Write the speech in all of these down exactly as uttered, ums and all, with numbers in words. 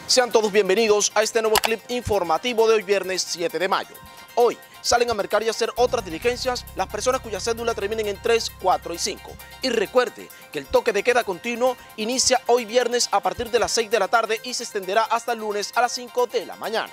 Sean todos bienvenidos a este nuevo clip informativo de hoy viernes siete de mayo. Hoy salen a mercar y a hacer otras diligencias las personas cuya cédula terminen en tres, cuatro y cinco. Y recuerde que el toque de queda continuo inicia hoy viernes a partir de las seis de la tarde y se extenderá hasta el lunes a las cinco de la mañana.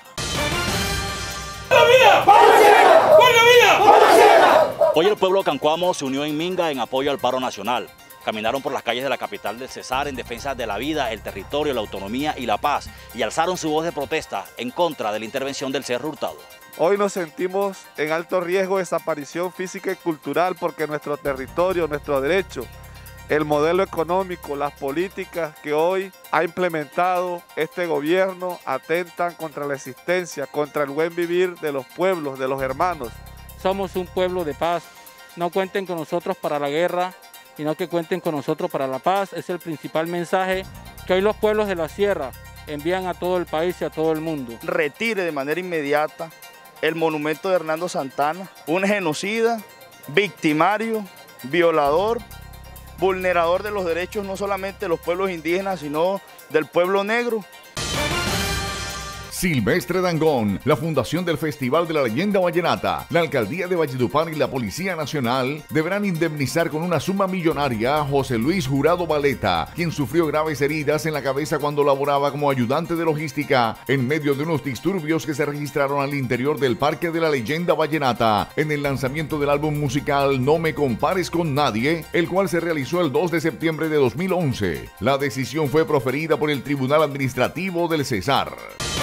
Hoy el pueblo cancuamo se unió en Minga en apoyo al paro nacional. Caminaron por las calles de la capital del Cesar en defensa de la vida, el territorio, la autonomía y la paz y alzaron su voz de protesta en contra de la intervención del Cerro Hurtado. Hoy nos sentimos en alto riesgo de desaparición física y cultural porque nuestro territorio, nuestro derecho, el modelo económico, las políticas que hoy ha implementado este gobierno atentan contra la existencia, contra el buen vivir de los pueblos, de los hermanos. Somos un pueblo de paz, no cuenten con nosotros para la guerra, sino que cuenten con nosotros para la paz. Es el principal mensaje que hoy los pueblos de la sierra envían a todo el país y a todo el mundo. Retire de manera inmediata el monumento de Hernando Santana, un genocida, victimario, violador, vulnerador de los derechos no solamente de los pueblos indígenas, sino del pueblo negro. Silvestre Dangond, la Fundación del Festival de la Leyenda Vallenata, la Alcaldía de Valledupar y la Policía Nacional deberán indemnizar con una suma millonaria a José Luis Jurado Valeta, quien sufrió graves heridas en la cabeza cuando laboraba como ayudante de logística en medio de unos disturbios que se registraron al interior del Parque de la Leyenda Vallenata en el lanzamiento del álbum musical No Me Compares con Nadie, el cual se realizó el dos de septiembre de dos mil once. La decisión fue proferida por el Tribunal Administrativo del Cesar.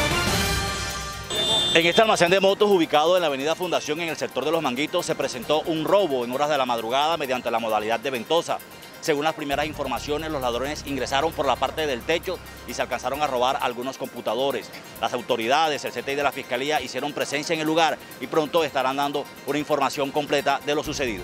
En este almacén de motos ubicado en la avenida Fundación en el sector de Los Manguitos se presentó un robo en horas de la madrugada mediante la modalidad de ventosa. Según las primeras informaciones, los ladrones ingresaron por la parte del techo y se alcanzaron a robar algunos computadores. Las autoridades, el C T I de la Fiscalía hicieron presencia en el lugar y pronto estarán dando una información completa de lo sucedido.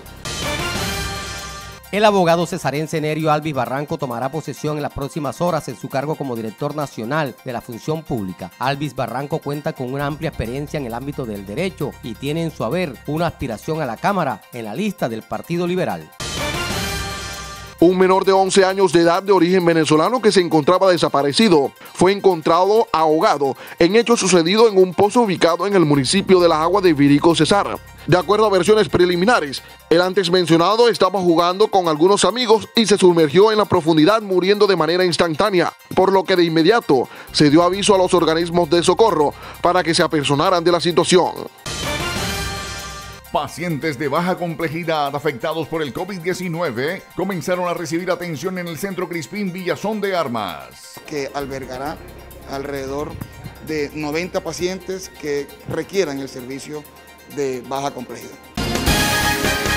El abogado cesarense Nerio Alvis Barranco tomará posesión en las próximas horas en su cargo como director nacional de la función pública. Alvis Barranco cuenta con una amplia experiencia en el ámbito del derecho y tiene en su haber una aspiración a la Cámara en la lista del Partido Liberal. Un menor de once años de edad de origen venezolano que se encontraba desaparecido fue encontrado ahogado en hecho sucedido en un pozo ubicado en el municipio de Las Aguas de Virico, Cesar. De acuerdo a versiones preliminares, el antes mencionado estaba jugando con algunos amigos y se sumergió en la profundidad muriendo de manera instantánea, por lo que de inmediato se dio aviso a los organismos de socorro para que se apersonaran de la situación. Pacientes de baja complejidad afectados por el COVID diecinueve comenzaron a recibir atención en el Centro Crispín Villazón de Armas, que albergará alrededor de noventa pacientes que requieran el servicio de baja complejidad.